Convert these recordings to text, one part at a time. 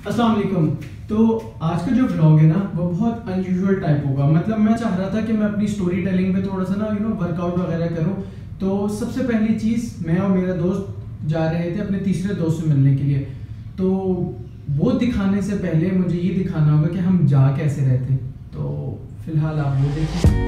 अस्सलाम वालेकुम। तो आज का जो व्लॉग है ना वो बहुत अनयूजुअल टाइप होगा। मतलब मैं चाह रहा था कि मैं अपनी स्टोरी टेलिंग पे थोड़ा सा ना वर्कआउट वगैरह करूं। तो सबसे पहली चीज़, मैं और मेरा दोस्त जा रहे थे अपने तीसरे दोस्त से मिलने के लिए। तो वो दिखाने से पहले मुझे ये दिखाना होगा कि हम जा कैसे रहे थे। तो फिलहाल आप वो देखिए।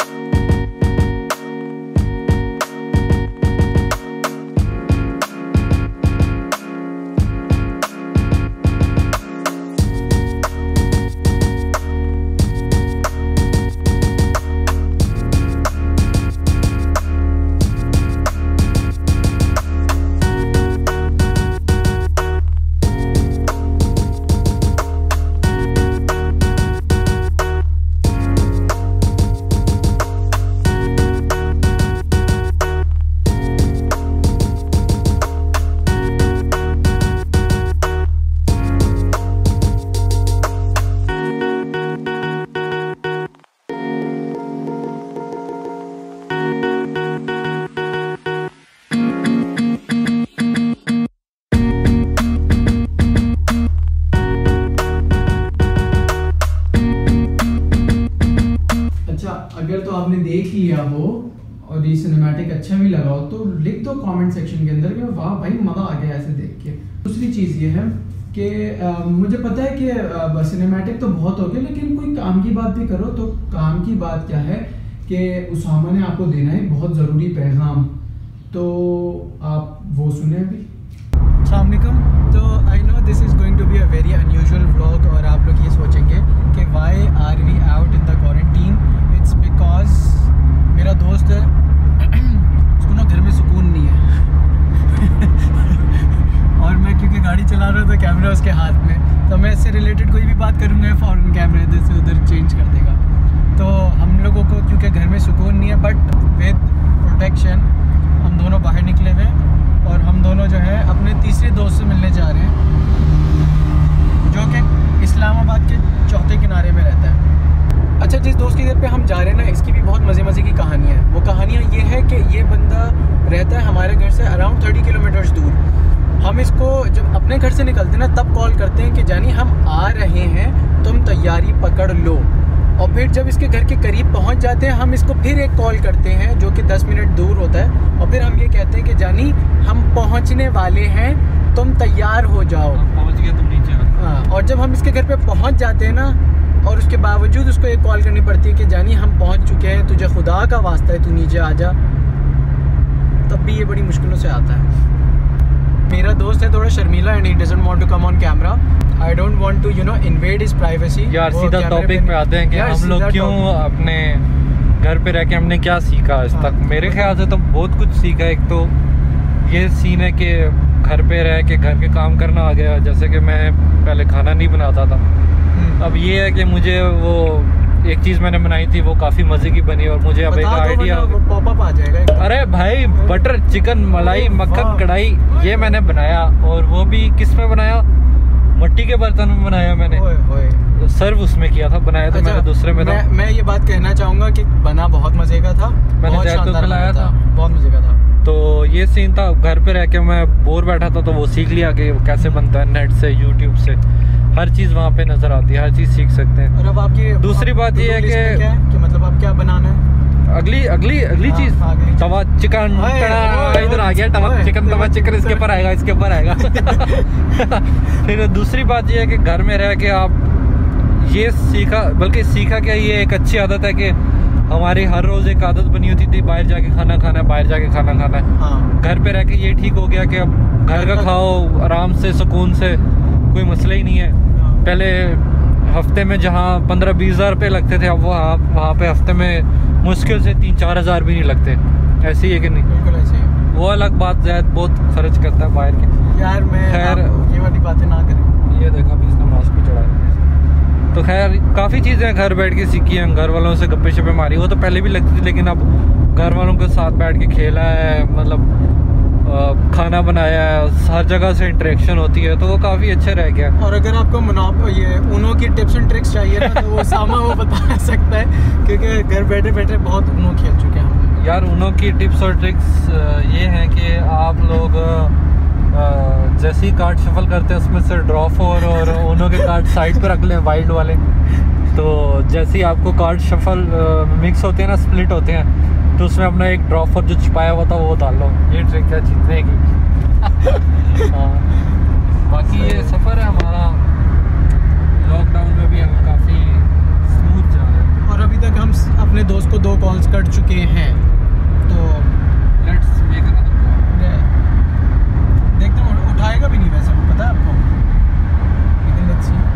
अगर तो आपने देख लिया हो और ये सिनेमैटिक अच्छा भी लगा हो तो लिख दो कमेंट सेक्शन के अंदर कि वाह भाई मज़ा आ गया ऐसे देख के। दूसरी चीज़ ये है कि मुझे पता है कि सिनेमैटिक तो बहुत हो गया, लेकिन कोई काम की बात भी करो। तो काम की बात क्या है कि उसामा ने आपको देना है बहुत ज़रूरी पैगाम, तो आप वो सुने अभी। अस्सलाम वालेकुम। तो I know this is going to be a very unusual vlog और आप लोग ये सोचेंगे कि why are we out in the quarantine. It's because मेरा दोस्त है, उसको ना घर में सुकून नहीं है और मैं क्योंकि गाड़ी चला रहा था, कैमरा उसके हाथ में, तो मैं इससे रिलेटेड कोई भी बात करूँगा फ़ौरन कैमरा इधर से उधर चेंज कर देगा। तो हम लोगों को क्योंकि घर में सुकून नहीं है, बट विद प्रोटेक्शन हम दोनों बाहर निकले हुए हैं और हम दोनों जो है अपने तीसरे दोस्त से मिलने जा रहे हैं जो कि इस्लामाबाद के चौथे किनारे में रहता है। अच्छा, जिस दोस्त के घर पे हम जा रहे हैं ना, इसकी भी बहुत मज़े की कहानी है। वो कहानियाँ ये है कि ये बंदा रहता है हमारे घर से अराउंड 30 किलोमीटर्स दूर। हम इसको जब अपने घर से निकलते हैं ना तब कॉल करते हैं कि जानी हम आ रहे हैं, तुम तैयारी पकड़ लो। और फिर जब इसके घर के करीब पहुंच जाते हैं हम इसको फिर एक कॉल करते हैं जो कि 10 मिनट दूर होता है, और फिर हम ये कहते हैं कि जानी हम पहुंचने वाले हैं, तुम तैयार हो जाओ। पहुंच गए तुम नीचे। हाँ, और जब हम इसके घर पे पहुंच जाते हैं ना और उसके बावजूद उसको एक कॉल करनी पड़ती है कि जानी हम पहुंच चुके हैं, तुझे खुदा का वास्ता है तू नीचे आ जा, तब भी ये बड़ी मुश्किलों से आता है। मेरा दोस्त है थोड़ा शर्मीला and he doesn't want to come on camera. I don't want to invade his privacy. यार सीधा टॉपिक पे आते हैं कि हम लोग क्यों अपने घर पे रह के हमने क्या सीखा आज तक। मेरे ख्याल से तो बहुत कुछ सीखा। एक तो ये सीन है कि घर पे रह के घर के काम करना आ गया। जैसे कि मैं पहले खाना नहीं बनाता था, अब ये है कि मुझे वो एक चीज़ मैंने बनाई थी वो काफ़ी मज़े की बनी और मुझे अब एक आइडिया पॉपअप आ जाएगा। अरे भाई, बटर चिकन मलाई मक्खन कढ़ाई ये मैंने बनाया, और वो भी किस में बनाया, मट्टी के बर्तन में बनाया मैंने। तो सर्व उसमें किया था, बनाया तो मैंने दूसरे में था। मैं ये बात कहना चाहूँगा कि बना बहुत मज़े का था, मैंने जैतून खिलाया था, बहुत मज़े का था। तो ये सीन था। घर पे रह के मैं बोर बैठा था तो वो सीख लिया कि कैसे बनता है। नेट से, यूट्यूब से हर चीज़ वहाँ पे नज़र आती है, हर चीज़ सीख सकते हैं। और अब आपकी दूसरी बात ये है कि मतलब आप क्या बनाना है? अगली चीज़ तवा चिकन इधर आ गया। तवा चिकन इसके ऊपर आएगा, इसके ऊपर आएगा। फिर दूसरी बात ये है कि घर में रह के आप ये सीखा, बल्कि सीखा क्या, ये एक अच्छी आदत है कि हमारी हर रोज़ एक आदत बनी होती थी बाहर जाके खाना खाना है, बाहर जाके खाना खाना है। हाँ। घर पे रह के ये ठीक हो गया कि अब घर का खाओ आराम से, सुकून से, कोई मसला ही नहीं है। पहले हफ्ते में जहाँ 15-20 हज़ार रुपये लगते थे, अब वहाँ पे हफ्ते में मुश्किल से 3-4 हज़ार भी नहीं लगते। ऐसे ही है कि नहीं? बिल्कुल ऐसे ही। वो अलग बात, ज़्याद बहुत खर्च करता है बाहर के। यार मैं खैर ये वाली बातें ना करें। ये देखा भी, इसने मास्क भी चढ़ाया। तो खैर काफ़ी चीज़ें घर बैठ के सीखी हैं। घर वालों से गप्पे शप्पे मारी, वो तो पहले भी लगती थी, लेकिन अब घर वालों के साथ बैठ के खेला है, मतलब खाना बनाया है, हर जगह से इंटरेक्शन होती है, तो वो काफ़ी अच्छे रह गया। और अगर आपको ये उनो की टिप्स एंड ट्रिक्स चाहिए ना तो वो सामा वो बता सकता है, क्योंकि घर बैठे बैठे बहुत उनो खेल चुके हैं। यार उनो की टिप्स और ट्रिक्स ये हैं कि आप लोग जैसे ही कार्ड शफल करते हैं उसमें से ड्रॉ फॉर और उन्हों के कार्ड साइड पे रख लें वाइल्ड वाले। तो जैसे ही आपको कार्ड शफल मिक्स होते हैं ना, स्प्लिट होते हैं, तो उसमें अपना एक ड्रॉ फॉर जो छिपाया हुआ था वो डाल लो। ये ट्रिक है जीतने की। हाँ, बाकी ये सफ़र है हमारा, लॉकडाउन में भी हम काफ़ी स्मूथ जा रहे हैं और अभी तक हम अपने दोस्त को 2 कॉल्स कर चुके हैं। तो लेट्स मेक अनदर कॉल। देखते हैं, उठाएगा भी नहीं वैसे, पता है आपको, लेकिन लेट्स सी।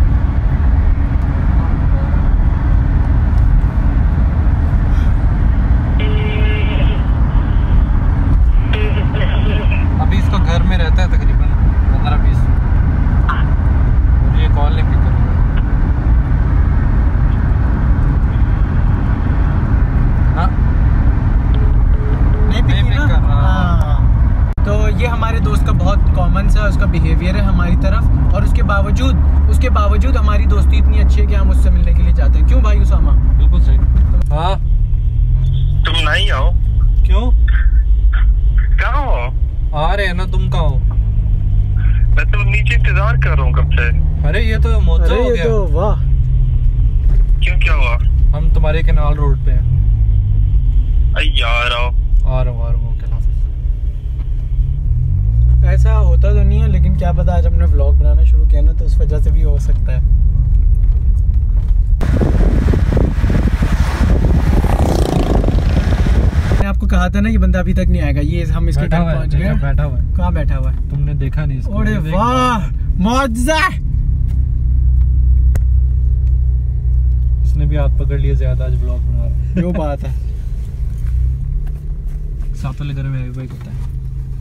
अभी इसका घर में रहता है तकरीबन 15-20, और ये कॉल नहीं पिक करेगा। हाँ, नहीं पिक कर रहा। तो ये हमारे दोस्त का बहुत कॉमन सा उसका बिहेवियर है हमारी तरफ, और उसके बावजूद हमारी दोस्ती इतनी अच्छी है कि हम उससे मिलने के लिए जाते हैं। क्यों भाई उसामा? बिल्कुल सही। हाँ, तुम नहीं आओ? क्यों? कहाँ हो? आ रहे हैं ना, तुम कहाँ हो? मैं तो नीचे इंतजार कर रहा हूँ कब से। अरे ये तो मौजूद हो गया। तो वाह, क्यों, क्या हुआ? हम तुम्हारे केनाल रोड पे हैं। अरे यार आओ। आ रहा हूँ ओके। ऐसा होता तो नहीं है, लेकिन क्या पता आज हमने व्लॉग बनाना शुरू किया ना, तो उस वजह से भी हो सकता है। मैंने आपको कहा था ना ये बंदा अभी तक नहीं आएगा। ये हम इसके घर पहुंच गए। बैठा हुआ है। कहाँ बैठा हुआ है? तुमने देखा नहीं इसको? अरे वाह, मौजूदा। इसने भी हाथ पकड़ लिए ज्यादा, आज ब्लॉग बना रहा है। जो बात है। साथ वाले घर में है भाई, होता है।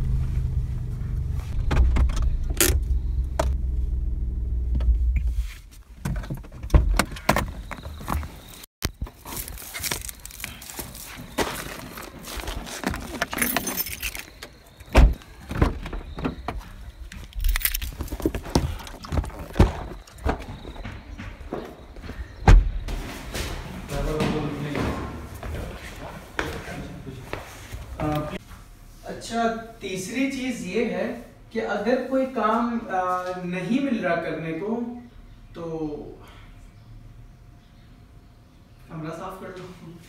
अच्छा, तीसरी चीज ये है कि अगर कोई काम नहीं मिल रहा करने को, तो कमरा साफ कर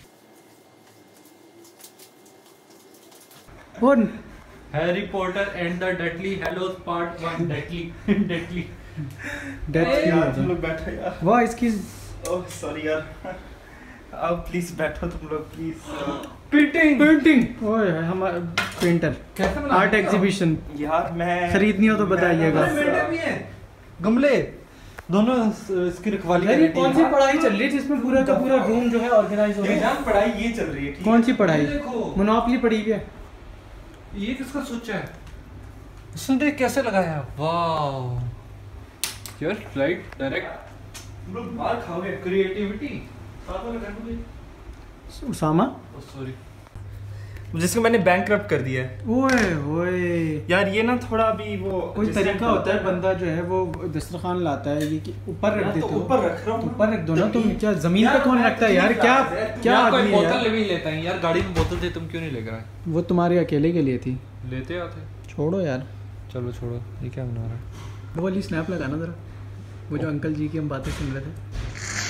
लो। Harry Potter and the Deathly Hallows part 1 Deathly यार तुम लोग बैठो यार। वाह, इसकी ओह सॉरी यार, अब प्लीज बैठो तुम लोग प्लीज। पेंटिंग ओए हमारा पेंटर कैसे बना? आर्ट एग्जीबिशन यार मैं खरीदनी हो तो बताइएगा। गमले दोनों इसकी रखवाली यार, ये करनी कौन सी है। पढ़ाई चल रही है जिसमें पूरा का पूरा रूम जो है ऑर्गेनाइज हो मेरी गया? जान पढ़ाई ये चल रही है, ठीक है? कौन सी पढ़ाई? देखो। मोनोपोली पढ़ी हुई है। ये किसका सोचा है? उसने देख कैसे लगाया, वाह यार, राइट डायरेक्ट। तुम लोग मार खाओगे। क्रिएटिविटी। साथ वाले घर में उसामा, सॉरी, जिसको मैंने बैंकक्रप्ट कर दिया है। ओए ओए, यार ये ना थोड़ा अभी वो कोई जिससे तरीका होता है, बंदा जो है वो दस्तरखान लाता है, ये कि ऊपर रख यार देते तो हो। ऊपर रख रहा हूँ। ऊपर रख दो ना तुम। क्या जमीन यार पे कौन मैं रखता है यार? क्या क्या यार कोई आदमी है बोतल यार? भी लेता है यार, गाड़ी में बोतल थे, तुम क्यों नहीं लेकर आए? वो तुम्हारे अकेले के लिए थी। लेते आते। छोड़ो यार, चलो छोड़ो, ये क्या बना रहा है? वो वाली स्नैप लगाना जरा, वो जो अंकल जी की हम बातें सुन रहे थे।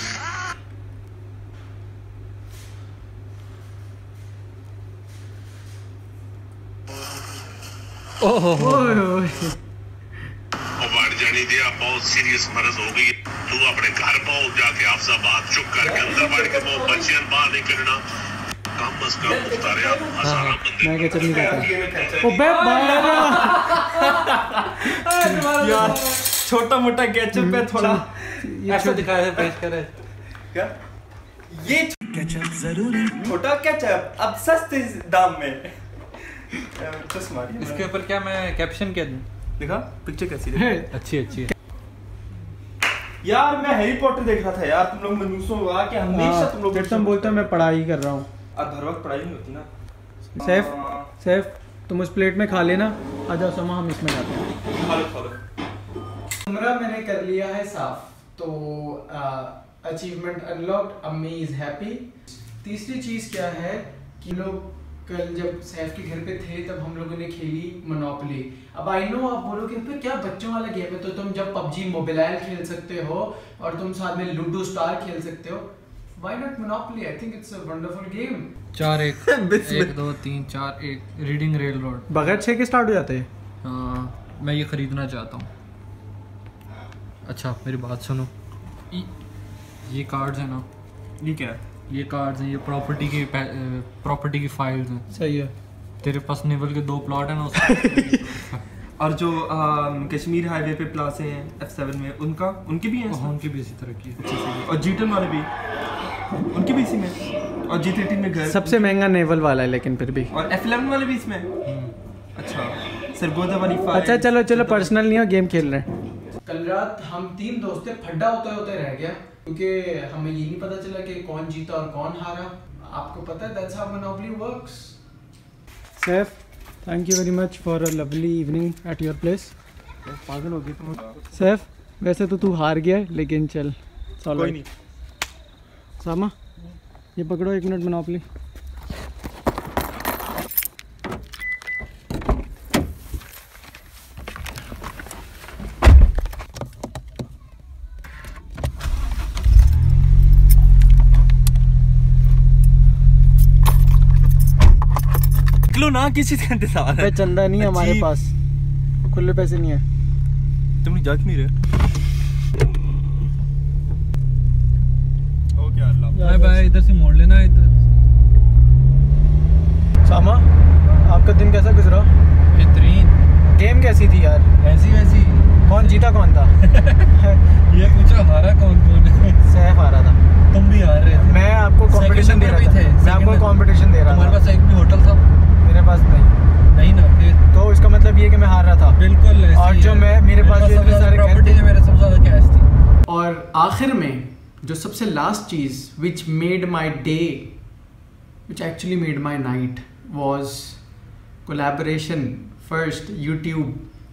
ओहो ओए ओए, बढ़ जानी दिया, बहुत सीरियस मर्ज हो गई। तू अपने घर पहुंच जाके अफजाबाद चुप करके अंदर बढ़ के वो बच्चियां बाहर नहीं करना, कम अज कम उतारे हजारा बंदे। मैं केचप नहीं खाता। ओबे बाबा, यार छोटा मोटा केचप है थोड़ा। ऐसा दिखाया है, पेश करे क्या ये केचप जरूरी, छोटा केचप अब सस्ते दाम में। इसके ऊपर क्या मैं कैप्शन क्या दूं? देखा पिक्चर कैसी है? अच्छी अच्छी है यार मैं हैरी पॉटर देख रहा था यार, तुम लोग मनूसों आके हमेशा तुम लोग तुम बोलते हो मैं पढ़ाई कर रहा हूँ। अब हर वक्त पढ़ाई नहीं होती ना। सैफ सैफ, तुम उस प्लेट में खा लेना, आ जाओ समा, हम इसमें जाते हैं। खा लो। कमरा मैंने कर लिया है साफ, तो अचीवमेंट अनलॉक्ड, अम्मी इज हैप्पी। तीसरी चीज क्या है कि लोग कल जब सैफ के घर पे थे तब हम लोगों ने खेली मोनोपोली। अब आई नो आप बोलोगे फिर क्या बच्चों वाला गेम है, तो तुम जब पबजी मोबाइल खेल सकते हो और तुम साथ में लूडो स्टार खेल सकते हो, why not Monopoly? I think it's a wonderful game. 4-1 1 2 3 4 1 Reading railroad बगैर 6 के स्टार्ट हो जाते हैं। हाँ मैं ये खरीदना चाहता हूँ। अच्छा मेरी बात सुनो, ये कार्ड्स हैं ना, ये क्या है? ये कार्ड्स हैं, ये प्रॉपर्टी की फाइल्स हैं। सही है। तेरे पास नेवल के 2 प्लॉट हैं ना उसमें। और जो कश्मीर हाईवे पे प्लासे हैं F7 में, उनके भी हैं? हाँ, उनकी भी इसी तरह की है। और G10 वाले भी उनके भी इसी में, और G13 में घर सबसे महंगा नेवल वाला है लेकिन फिर भी। और F11 वाले भी इसमें। अच्छा सरगोदा वाली फाइल। अच्छा चलो चलो पर्सनल नहीं हो, गेम खेल रहे हैं। कल रात हम 3 दोस्त थे, फड्डा होते होते रह गया क्योंकि हमें ये नहीं पता चला कि कौन जीता और कौन हारा। आपको पता है that's how Monopoly works. Saif thank you very much for a lovely evening at your place. पागल हो गए तुम। सैफ वैसे तो तू हार गया लेकिन चल कोई नहीं। सामा ये पकड़ो 1 मिनट मोनोपोली। निकलो ना, किसी का इंतजार है। चंदा नहीं है हमारे पास, खुले पैसे नहीं है। तुम जा क्यों नहीं रहे? Okay Allah bye bye. इधर से मोड़ लेना इधर। सामा आपका दिन कैसा गुजरा? बेहतरीन। गेम कैसी थी यार? ऐसी वैसी। कौन जीता कौन था? ये पूछो हारा कौन है? सैफ हारा था। तुम भी हार रहे थे। मैं आपको कंपटीशन दे रहा था। मैं आपको कंपटीशन दे रहा था। तुम्हारे पास एक भी होटल था? मेरे पास नहीं ना फिर तो इसका मतलब ये कि मैं हार रहा था। बिल्कुल। और जो मैं मेरे पास जो इतने सारे प्रॉपर्टी है, मेरे सबसे ज्यादा कैश थी। और आखिर में जो सबसे लास्ट चीज which made my day, which actually made my night was collaboration first YouTube।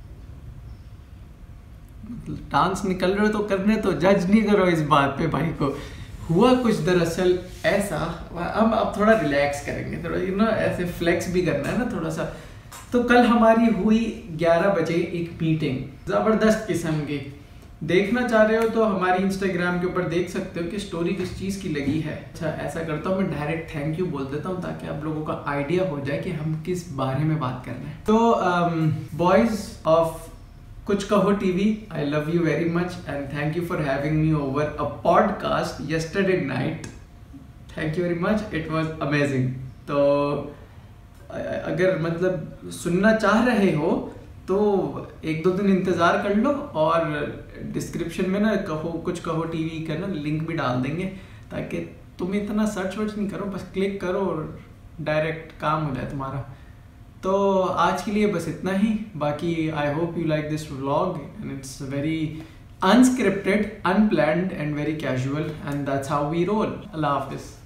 Dance निकल रहे हो तो करने तो, जज नहीं करो इस बात पे भाई को। हुआ कुछ दरअसल ऐसा, अब थोड़ा रिलैक्स करेंगे, थोड़ा ऐसे फ्लेक्स भी करना है ना थोड़ा सा। तो कल हमारी हुई 11 बजे एक मीटिंग, ज़बरदस्त किस्म की। देखना चाह रहे हो तो हमारी इंस्टाग्राम के ऊपर देख सकते हो कि स्टोरी किस चीज़ की लगी है। अच्छा ऐसा करता हूँ मैं डायरेक्ट थैंक यू बोल देता हूँ ताकि आप लोगों का आइडिया हो जाए कि हम किस बारे में बात कर रहे हैं। तो बॉयज़ ऑफ कुछ कहो TV, I love you very much and thank you for having me over a podcast yesterday night. Thank you very much, it was amazing. तो अगर मतलब सुनना चाह रहे हो तो 1-2 दिन इंतज़ार कर लो और डिस्क्रिप्शन में ना कुछ कहो टीवी का ना लिंक भी डाल देंगे ताकि तुम इतना सर्च वर्च नहीं करो, बस क्लिक करो और डायरेक्ट काम हो जाए तुम्हारा। तो आज के लिए बस इतना ही। बाकी I hope you like this vlog and it's very unscripted, unplanned and very casual, and that's how we roll. Allah Hafiz.